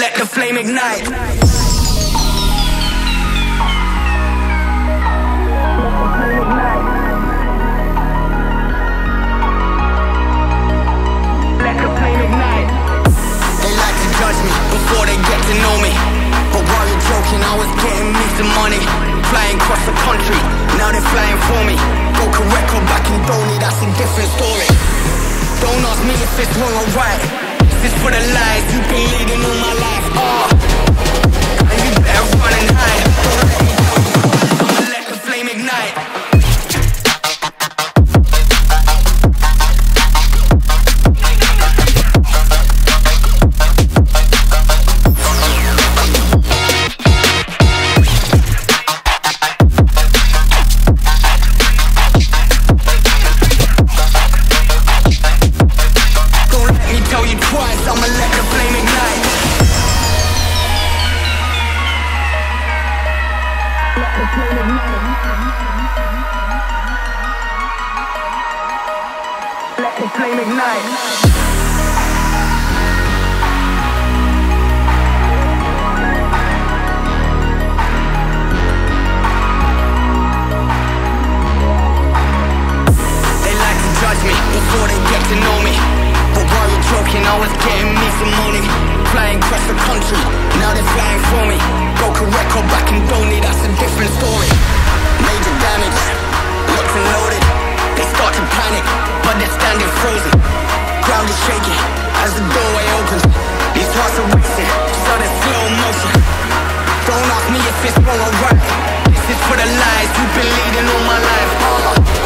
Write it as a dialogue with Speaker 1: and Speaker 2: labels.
Speaker 1: Let the flame ignite. Let the flame ignite. They like to judge me before they get to know me, but while you're joking, I was getting me some money. Flying across the country, now they're flying for me. Broke a record back in Donny, that's a different story. Don't ask me if it's wrong or right. This is for the lies you've been leading all my life. And you better run and hide. Don't let the flame ignite. I'ma let the flame ignite. Let the flame ignite. Let the flame ignite. They like to judge me before they get to know me, but while you're joking, I was getting me some money. Flying across the country, now they're flying for me. Broke a record back in Donny, that's a different story. Major damage, locked and loaded. They start to panic, but they're standing frozen. Ground is shaking as the doorway opens. These hearts are racing, so there's slow motion. Don't ask me if it's wrong or right. This is for the lies you've been leading all my life.